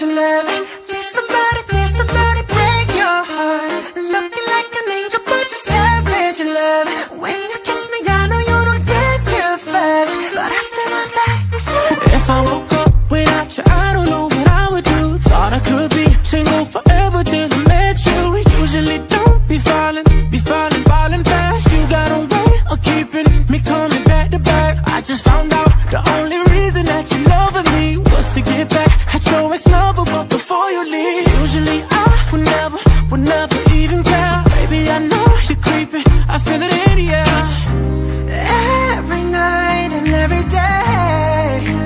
savage love. Did somebody break your heart? Looking like an angel, but you're savage love. When you kiss me, I know you don't get too fast, but I still want that. If I woke up without you, I don't know what I would do. Thought I could be single forever till I met you. Usually don't be falling fast. You got a way of keeping me coming back to back. I just found out the only reason that you loving me was to get back at your ex-lover, but before you leave, usually I would never even care. Baby, I know you're creeping, I feel it in the air. Every night and every day,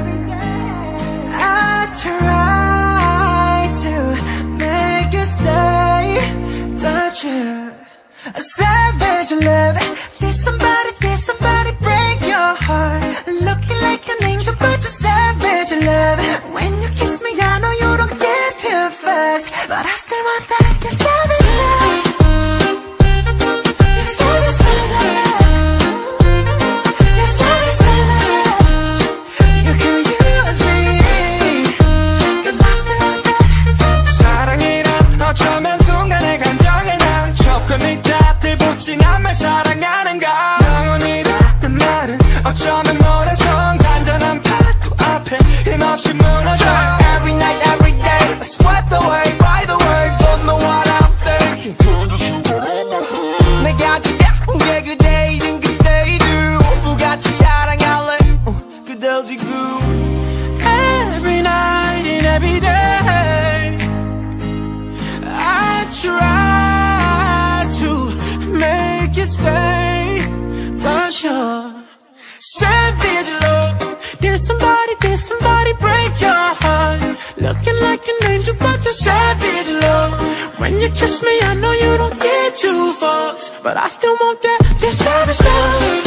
I try to make you stay, but you're a savage love. Did somebody break your heart? Looking like an angel, but you're savage love. When you kiss me, I know you don't get too fast, but I still want that. You're savage love. You're savage love. You're savage love. You can use me, 'cause I still want that. 사랑이란 어쩌면 순간의 감정에 난 조금이 곁을 붙진 않을 사랑하는가. 영원이라는 말은 어쩌면 모래성 잔잔한 파도 앞에 힘없이 무너져. Every night, every day, swept away by the waves. Don't know what I'm thinking. 내가 기다린 게 그대이든 그대이든 오브같이 사랑할래. 그댈 두고 Every night and every day, I try to make you stay, but you're savage love. Did somebody break your heart? Looking like an angel, but you're savage love. When you kiss me, I know you don't get two fucks, but I still want that. You're savage love.